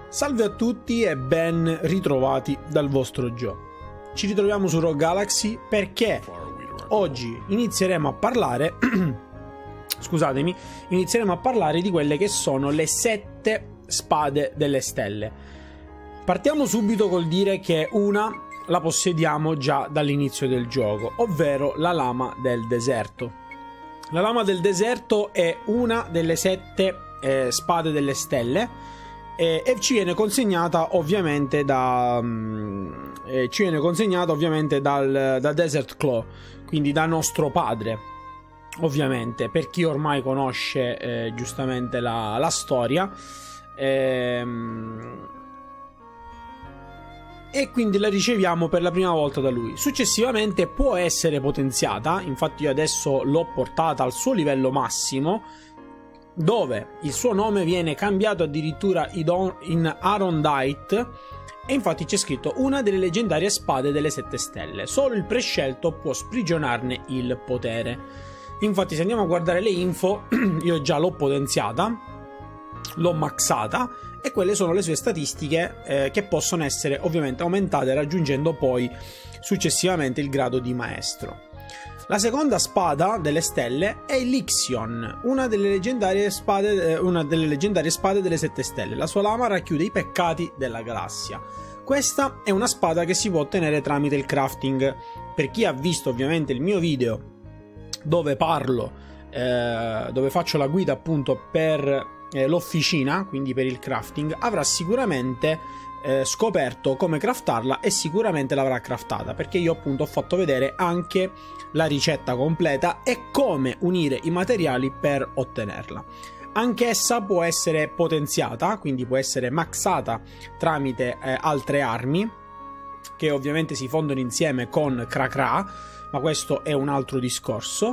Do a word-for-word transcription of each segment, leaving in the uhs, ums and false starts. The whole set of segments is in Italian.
Salve a tutti e ben ritrovati dal vostro Joe. Ci ritroviamo su Rogue Galaxy perché oggi inizieremo a parlare scusatemi, inizieremo a parlare di quelle che sono le sette spade delle stelle. Partiamo subito col dire che una la possediamo già dall'inizio del gioco, ovvero la lama del deserto. La lama del deserto è una delle sette eh, spade delle stelle e ci viene consegnata ovviamente da um, eh, ci viene consegnata ovviamente dal, da Desert Claw, quindi da nostro padre, ovviamente, per chi ormai conosce eh, giustamente la, la storia, ehm, e quindi la riceviamo per la prima volta da lui. Successivamente può essere potenziata, infatti io adesso l'ho portata al suo livello massimo, dove il suo nome viene cambiato addirittura in Arondite, e infatti c'è scritto una delle leggendarie spade delle sette stelle. Solo il prescelto può sprigionarne il potere. Infatti se andiamo a guardare le info, io già l'ho potenziata, l'ho maxata, e quelle sono le sue statistiche eh, che possono essere ovviamente aumentate raggiungendo poi successivamente il grado di maestro. La seconda spada delle stelle è l'Ixion, una delle leggendarie spade, una delle leggendarie spade delle sette stelle. La sua lama racchiude i peccati della galassia. Questa è una spada che si può ottenere tramite il crafting. Per chi ha visto ovviamente il mio video dove parlo, eh, dove faccio la guida appunto per eh, l'officina, quindi per il crafting, avrà sicuramente Eh, scoperto come craftarla e sicuramente l'avrà craftata, perché io appunto ho fatto vedere anche la ricetta completa e come unire i materiali per ottenerla. Anch'essa può essere potenziata, quindi può essere maxata tramite eh, altre armi che ovviamente si fondono insieme con Krakra, ma questo è un altro discorso,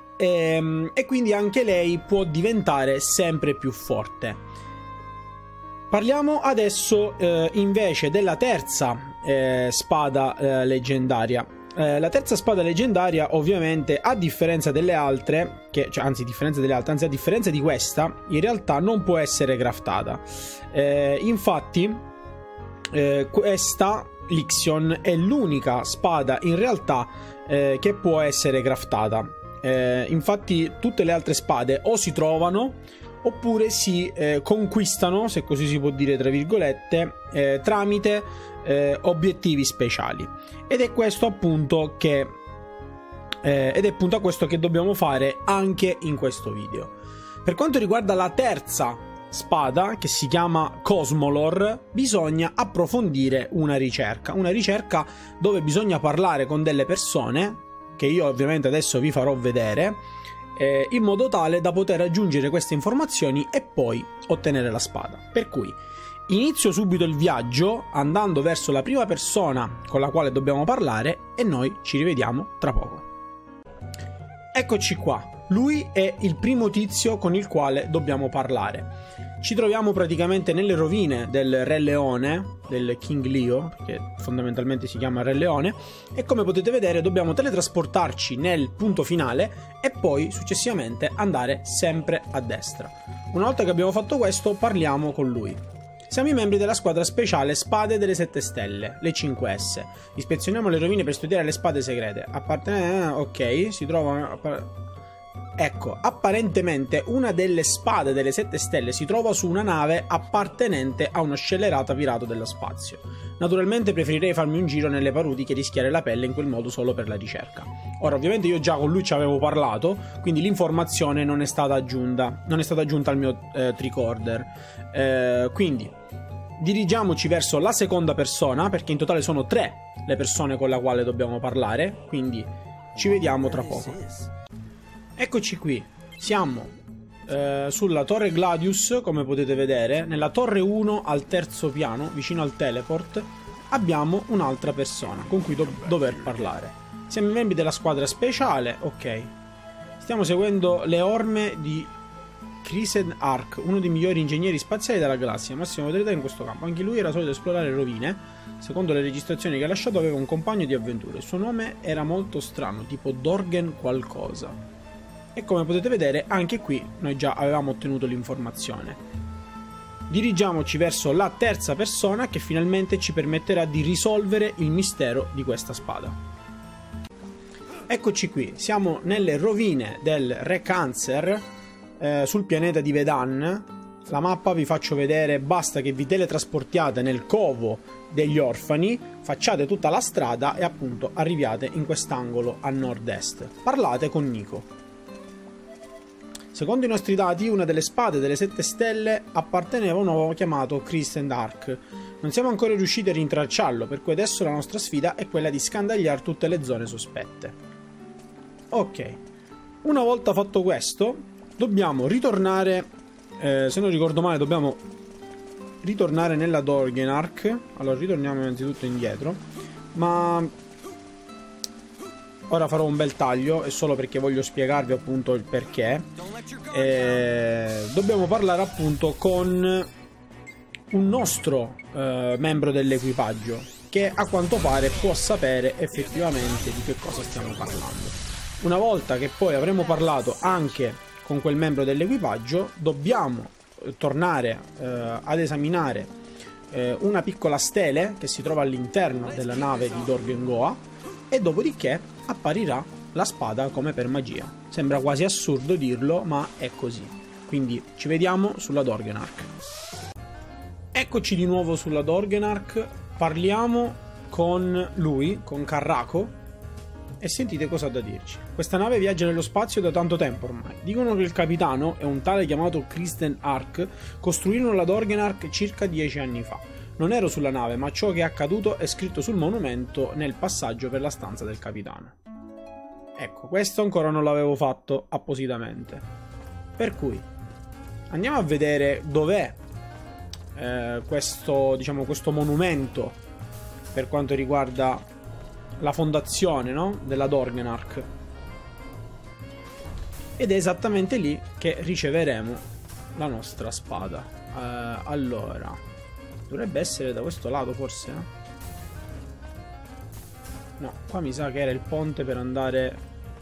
e, e quindi anche lei può diventare sempre più forte. Parliamo adesso eh, invece della terza eh, spada eh, leggendaria. Eh, la terza spada leggendaria, ovviamente, a differenza delle altre, che, cioè, anzi, differenza delle altre, anzi, a differenza di questa, in realtà non può essere craftata. Eh, infatti, eh, questa, l'Ixion, è l'unica spada in realtà eh, che può essere craftata. Eh, infatti, tutte le altre spade o si trovano oppure si eh, conquistano, se così si può dire tra virgolette, eh, tramite eh, obiettivi speciali. Ed è questo appunto che eh, ed è appunto a questo che dobbiamo fare anche in questo video. Per quanto riguarda la terza spada, che si chiama Cosmolor, bisogna approfondire una ricerca, una ricerca dove bisogna parlare con delle persone, che io ovviamente adesso vi farò vedere, Eh, in modo tale da poter aggiungere queste informazioni e poi ottenere la spada. Per cui inizio subito il viaggio andando verso la prima persona con la quale dobbiamo parlare e noi ci rivediamo tra poco. Eccoci qua, lui è il primo tizio con il quale dobbiamo parlare. Ci troviamo praticamente nelle rovine del Re Leone, del King Leo, che fondamentalmente si chiama Re Leone, e come potete vedere dobbiamo teletrasportarci nel punto finale e poi successivamente andare sempre a destra. Una volta che abbiamo fatto questo parliamo con lui. Siamo i membri della squadra speciale Spade delle sette stelle, le cinque S. Ispezioniamo le rovine per studiare le spade segrete. Apparte... ok, si trova... Ecco, apparentemente una delle spade delle sette stelle si trova su una nave appartenente a uno scellerato pirata dello spazio. Naturalmente preferirei farmi un giro nelle paludi che rischiare la pelle in quel modo solo per la ricerca. Ora, ovviamente io già con lui ci avevo parlato, quindi l'informazione non è stata aggiunta, non è stata aggiunta al mio eh, tricorder. Eh, quindi dirigiamoci verso la seconda persona, perché in totale sono tre le persone con la quale dobbiamo parlare, quindi ci vediamo tra poco. Eccoci qui, siamo eh, sulla torre Gladius, come potete vedere. Nella torre uno al terzo piano, vicino al teleport, abbiamo un'altra persona con cui do dover parlare. Siamo i membri della squadra speciale, ok. Stiamo seguendo le orme di Crescent Ark, uno dei migliori ingegneri spaziali della galassia, massima autorità in questo campo. Anche lui era solito esplorare rovine. Secondo le registrazioni che ha lasciato aveva un compagno di avventure. Il suo nome era molto strano, tipo Dorgen qualcosa. E come potete vedere anche qui noi già avevamo ottenuto l'informazione. dirigiamoci verso la terza persona che finalmente ci permetterà di risolvere il mistero di questa spada. Eccoci qui, siamo nelle rovine del Re Cancer eh, sul pianeta di Vedan. La mappa vi faccio vedere, basta che vi teletrasportiate nel covo degli orfani, facciate tutta la strada e appunto arriviate in quest'angolo a nord-est. Parlate con Nico. Secondo i nostri dati, una delle spade delle sette stelle apparteneva a un uomo chiamato Crimson Dark. Non siamo ancora riusciti a rintracciarlo, per cui adesso la nostra sfida è quella di scandagliare tutte le zone sospette. Ok, una volta fatto questo, dobbiamo ritornare, eh, se non ricordo male, dobbiamo ritornare nella Dorgenark. Allora, ritorniamo innanzitutto indietro, ma ora farò un bel taglio, è solo perché voglio spiegarvi appunto il perché. Eh, dobbiamo parlare appunto con un nostro eh, membro dell'equipaggio che a quanto pare può sapere effettivamente di che cosa stiamo parlando. Una volta che poi avremo parlato anche con quel membro dell'equipaggio, dobbiamo eh, tornare eh, ad esaminare eh, una piccola stele che si trova all'interno della nave di Dorgengoa, e dopodiché apparirà la spada come per magia. Sembra quasi assurdo dirlo, ma è così. Quindi ci vediamo sulla Dorgenark. Eccoci di nuovo sulla Dorgenark. Parliamo con lui, con Carraco, e sentite cosa ha da dirci. Questa nave viaggia nello spazio da tanto tempo ormai. Dicono che il capitano e un tale chiamato Crimson Dark costruirono la Dorgenark circa dieci anni fa. Non ero sulla nave, ma ciò che è accaduto è scritto sul monumento nel passaggio per la stanza del capitano. Ecco, questo ancora non l'avevo fatto appositamente. Per cui andiamo a vedere dov'è eh, questo, diciamo, questo monumento per quanto riguarda la fondazione, no? Della Dorgenark. Ed è esattamente lì che riceveremo la nostra spada. Eh, allora... Dovrebbe essere da questo lato, forse? Eh? No, qua mi sa che era il ponte per andare...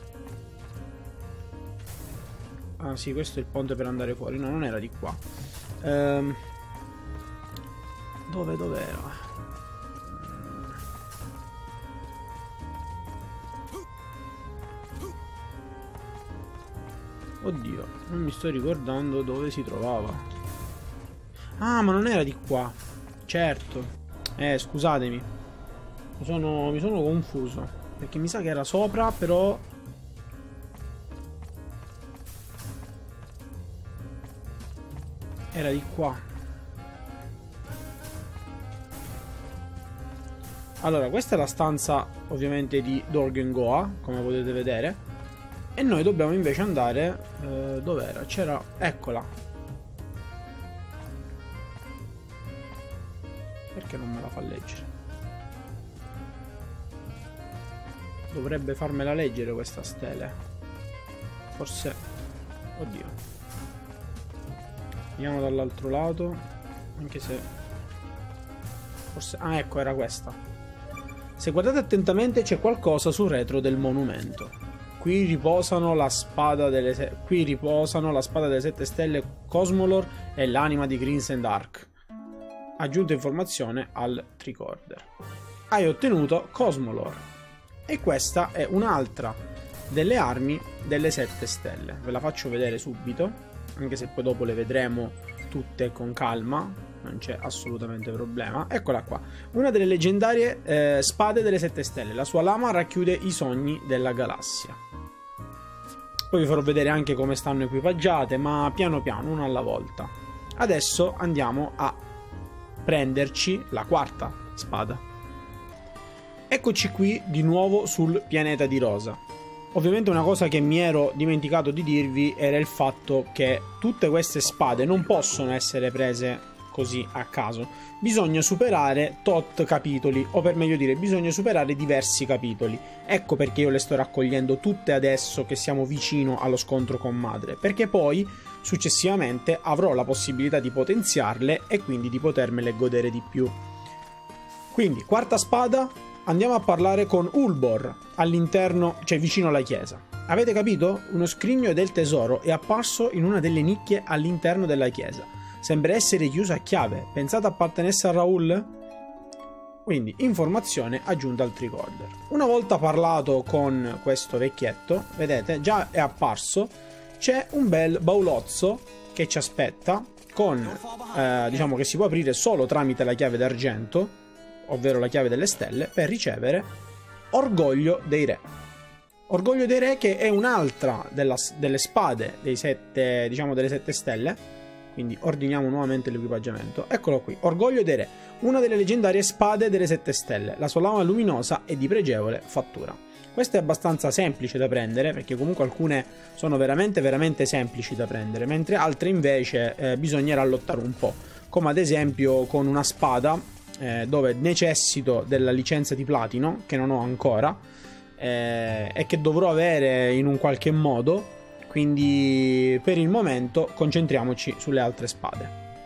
Ah sì, questo è il ponte per andare fuori. No, non era di qua. Ehm... Dove, dove era? Oddio, non mi sto ricordando dove si trovava. Ah, ma non era di qua. Certo. Eh, scusatemi. Mi sono, mi sono confuso. Perché mi sa che era sopra, però... Era di qua. Allora, questa è la stanza, ovviamente, di Dorgengoa, come potete vedere. E noi dobbiamo invece andare... Eh, dov'era? C'era... Eccola. Perché non me la fa leggere? Dovrebbe farmela leggere questa stele. Forse... Oddio. Andiamo dall'altro lato. Anche se... Forse... Ah, ecco, era questa. Se guardate attentamente c'è qualcosa sul retro del monumento. Qui riposano la spada delle... Se... Qui riposano la spada delle sette stelle Cosmolor e l'anima di Crimson Dark. Aggiunta informazione al tricorder. Hai ottenuto Cosmolor. E questa è un'altra delle armi delle sette stelle. Ve la faccio vedere subito, anche se poi dopo le vedremo tutte con calma, non c'è assolutamente problema. Eccola qua, una delle leggendarie eh, spade delle sette stelle. La sua lama racchiude i sogni della galassia. Poi vi farò vedere anche come stanno equipaggiate, ma piano piano, uno alla volta. Adesso andiamo a prenderci la quarta spada. Eccoci qui di nuovo sul pianeta di Rosa. Ovviamente una cosa che mi ero dimenticato di dirvi era il fatto che tutte queste spade non possono essere prese così a caso. Bisogna superare tot capitoli, o per meglio dire bisogna superare diversi capitoli. Ecco perché io le sto raccogliendo tutte adesso che siamo vicino allo scontro con Madre, perché poi successivamente avrò la possibilità di potenziarle e quindi di potermele godere di più. Quindi, quarta spada, andiamo a parlare con Ulbor all'interno, cioè vicino alla chiesa. Avete capito? Uno scrigno del tesoro è apparso in una delle nicchie all'interno della chiesa. sembra essere chiuso a chiave. Pensate appartenesse a Raoul? Quindi informazione aggiunta al tricorder. Una volta parlato con questo vecchietto, vedete, già è apparso, c'è un bel baulozzo che ci aspetta, con, eh, diciamo che si può aprire solo tramite la chiave d'argento, ovvero la chiave delle stelle, per ricevere Orgoglio dei Re. Orgoglio dei Re, che è un'altra delle spade dei sette, diciamo delle sette stelle. Quindi ordiniamo nuovamente l'equipaggiamento. Eccolo qui, Orgoglio dei Re, una delle leggendarie spade delle sette stelle. La sua lama luminosa è di pregevole fattura. Questa è abbastanza semplice da prendere, perché comunque alcune sono veramente veramente semplici da prendere, mentre altre invece eh, bisognerà lottare un po', come ad esempio con una spada eh, dove necessito della licenza di platino, che non ho ancora, eh, e che dovrò avere in un qualche modo. Quindi per il momento concentriamoci sulle altre spade.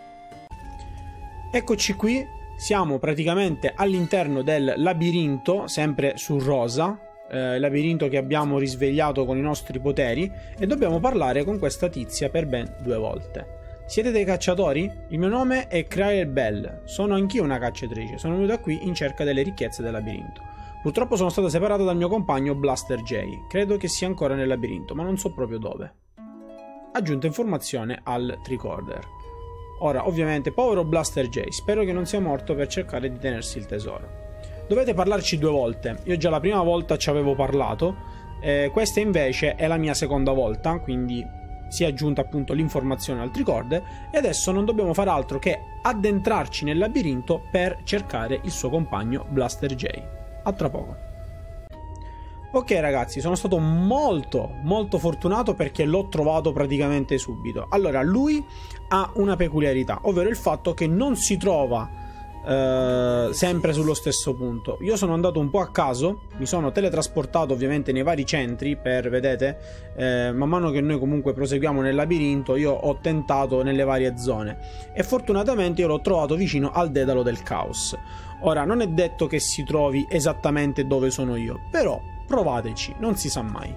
Eccoci qui, siamo praticamente all'interno del labirinto, sempre su rosa, eh, labirinto che abbiamo risvegliato con i nostri poteri, e dobbiamo parlare con questa tizia per ben due volte. Siete dei cacciatori? Il mio nome è Crael Bell, sono anch'io una cacciatrice, sono venuta qui in cerca delle ricchezze del labirinto. Purtroppo sono stata separata dal mio compagno Blaster J. Credo che sia ancora nel labirinto, ma non so proprio dove. Aggiunta informazione al tricorder. Ora, ovviamente, povero Blaster J, spero che non sia morto per cercare di tenersi il tesoro. Dovete parlarci due volte. Io già la prima volta ci avevo parlato, eh, questa invece è la mia seconda volta, quindi si è aggiunta appunto l'informazione al tricorder, e adesso non dobbiamo fare altro che addentrarci nel labirinto per cercare il suo compagno Blaster J. A tra poco. Ok ragazzi, sono stato molto molto fortunato perché l'ho trovato praticamente subito. Allora, lui ha una peculiarità, ovvero il fatto che non si trova eh, sempre sullo stesso punto. Io sono andato un po' a caso, mi sono teletrasportato ovviamente nei vari centri per, vedete, eh, man mano che noi comunque proseguiamo nel labirinto, io ho tentato nelle varie zone e fortunatamente io l'ho trovato vicino al dedalo del caos. Ora, non è detto che si trovi esattamente dove sono io, però provateci, non si sa mai.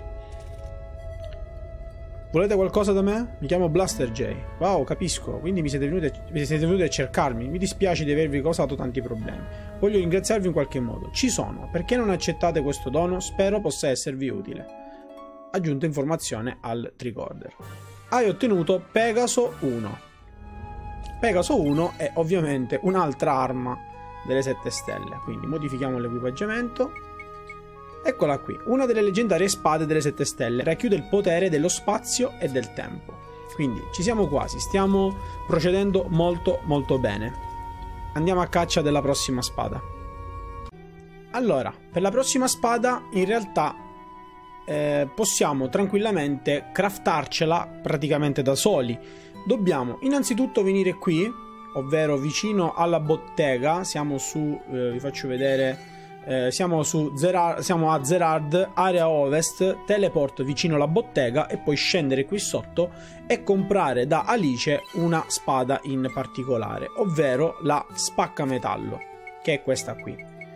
Volete qualcosa da me? Mi chiamo Blaster J. Wow, capisco, quindi mi siete venuti, mi siete venuti a cercarmi. Mi dispiace di avervi causato tanti problemi. Voglio ringraziarvi in qualche modo. Ci sono. Perché non accettate questo dono? Spero possa esservi utile. Aggiunta informazione al tricorder. Hai ottenuto Pegaso uno. Pegaso uno è ovviamente un'altra arma delle sette stelle, quindi modifichiamo l'equipaggiamento. Eccola qui, una delle leggendarie spade delle sette stelle, racchiude il potere dello spazio e del tempo. Quindi ci siamo quasi, stiamo procedendo molto molto bene. Andiamo a caccia della prossima spada. Allora, per la prossima spada in realtà eh, possiamo tranquillamente craftarcela praticamente da soli. Dobbiamo innanzitutto venire qui, ovvero vicino alla bottega. Siamo su, eh, vi faccio vedere, eh, siamo, su Zerard, siamo a Zerard, area ovest, teleport vicino alla bottega e poi scendere qui sotto e comprare da Alice una spada in particolare, ovvero la spaccametallo, che è questa qui.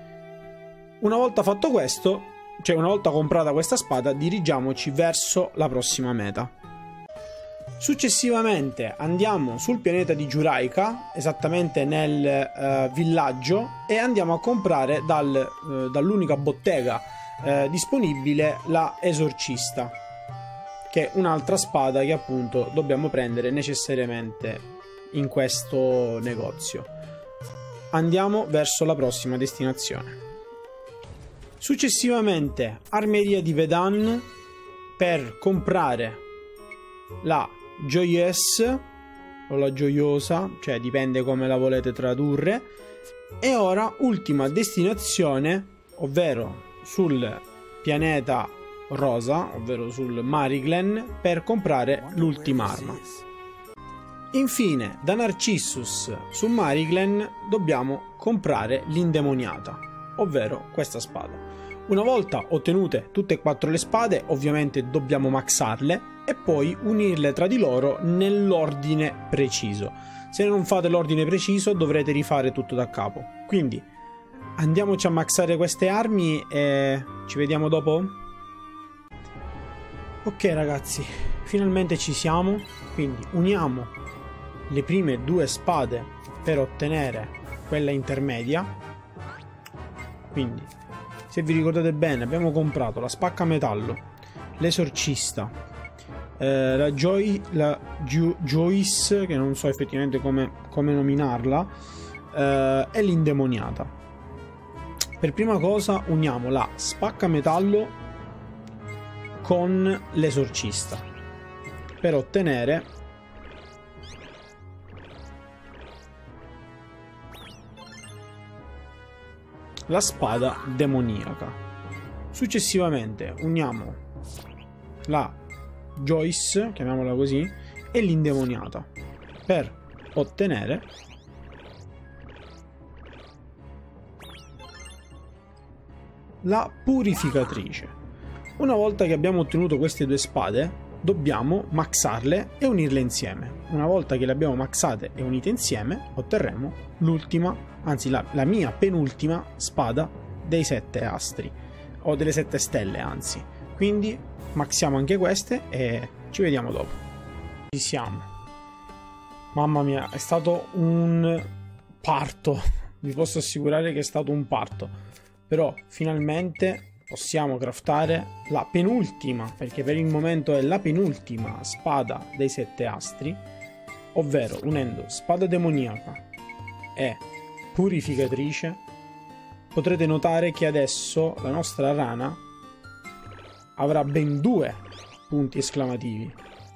Una volta fatto questo, cioè una volta comprata questa spada, dirigiamoci verso la prossima meta. Successivamente andiamo sul pianeta di Juraika, esattamente nel uh, villaggio, e andiamo a comprare dal, uh, dall'unica bottega uh, disponibile la Esorcista, che è un'altra spada che appunto dobbiamo prendere necessariamente in questo negozio. Andiamo verso la prossima destinazione. Successivamente Armeria di Vedan per comprare la Joyous o la Gioiosa, cioè dipende come la volete tradurre. E ora ultima destinazione, ovvero sul pianeta rosa, ovvero sul Mariglen, per comprare l'ultima arma. Infine da Narcissus su Mariglen dobbiamo comprare l'indemoniata, ovvero questa spada. Una volta ottenute tutte e quattro le spade, ovviamente dobbiamo maxarle e poi unirle tra di loro nell'ordine preciso. Se non fate l'ordine preciso dovrete rifare tutto da capo. Quindi andiamoci a maxare queste armi e ci vediamo dopo. Ok ragazzi, finalmente ci siamo. Quindi uniamo le prime due spade per ottenere quella intermedia. Quindi, se vi ricordate bene, abbiamo comprato la spaccametallo, l'esorcista, eh, la, Joy, la Ju, Joyce, che non so effettivamente come, come nominarla, eh, e l'indemoniata. Per prima cosa uniamo la spaccametallo con l'esorcista per ottenere la spada demoniaca. Successivamente uniamo la Joyce, chiamiamola così, e l'indemoniata per ottenere la purificatrice. Una volta che abbiamo ottenuto queste due spade, dobbiamo maxarle e unirle insieme. Una volta che le abbiamo maxate e unite insieme, otterremo l'ultima, anzi la, la mia penultima spada dei sette astri, o delle sette stelle anzi. Quindi maxiamo anche queste e ci vediamo dopo. Ci siamo. Mamma mia, è stato un parto. Vi posso assicurare che è stato un parto. Però finalmente possiamo craftare la penultima, perché per il momento è la penultima spada dei sette astri, ovvero unendo spada demoniaca e purificatrice. Potrete notare che adesso la nostra rana avrà ben due punti esclamativi.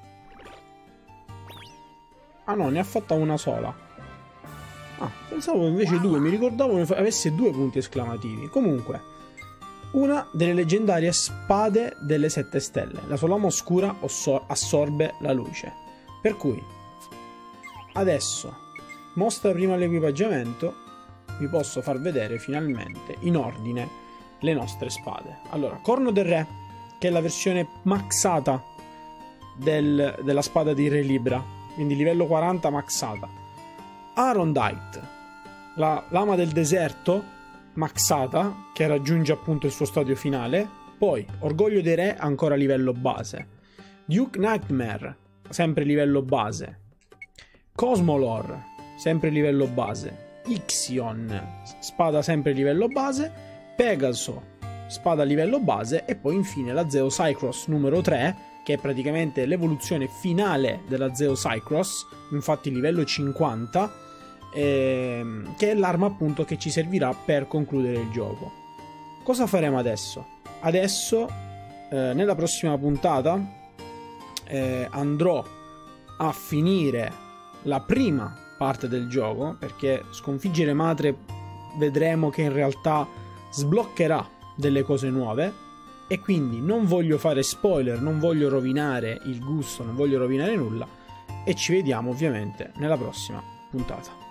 Ah no, ne ha fatta una sola. Ah, pensavo invece due, mi ricordavo che avesse due punti esclamativi. Comunque, una delle leggendarie spade delle sette stelle. La sua lama oscura assorbe la luce. Per cui, adesso, mostra prima l'equipaggiamento, vi posso far vedere finalmente in ordine le nostre spade. Allora, Corno del Re, che è la versione maxata del, della spada di Re Libra, quindi livello quaranta maxata. Arondite, la lama del deserto maxata, che raggiunge appunto il suo stadio finale. Poi Orgoglio dei Re, ancora livello base. Duke Nightmare, sempre livello base. Cosmolor, sempre livello base. Ixion, spada sempre livello base. Pegaso, spada livello base. E poi infine la Zeus Cycross numero tre, che è praticamente l'evoluzione finale della Zeus Cycross, infatti livello cinquanta, ehm, che è l'arma appunto che ci servirà per concludere il gioco. Cosa faremo adesso? Adesso, eh, nella prossima puntata, eh, andrò a finire la prima parte del gioco, perché sconfiggere Matre vedremo che in realtà sbloccherà delle cose nuove. E quindi non voglio fare spoiler, non voglio rovinare il gusto, non voglio rovinare nulla. E ci vediamo ovviamente nella prossima puntata.